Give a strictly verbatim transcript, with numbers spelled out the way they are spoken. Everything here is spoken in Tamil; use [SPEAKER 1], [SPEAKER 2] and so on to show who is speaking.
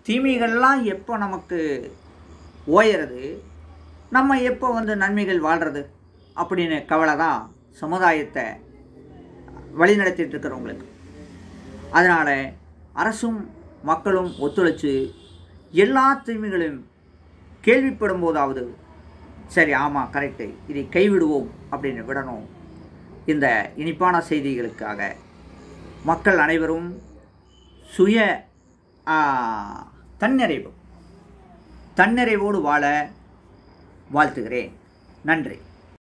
[SPEAKER 1] தீமைகள்லாம் எப்போ நமக்கு ஓயறது, நம்ம எப்போ வந்து நன்மைகள் வாழ்கிறது அப்படின்னு கவலை தான் சமுதாயத்தை வழிநடத்திட்டு இருக்கிறவங்களுக்கு. அதனால் அரசும் மக்களும் ஒத்துழைச்சு எல்லா தீமைகளையும் கேள்விப்படும் போதாவது சரி ஆமாம் கரெக்டு இதை கைவிடுவோம் அப்படின்னு விடணும். இந்த இனிப்பான செய்திகளுக்காக மக்கள் அனைவரும் சுய தன்னிறைவு தன்னிறைவோடு வாழ வாழ்த்துகிறேன். நன்றி.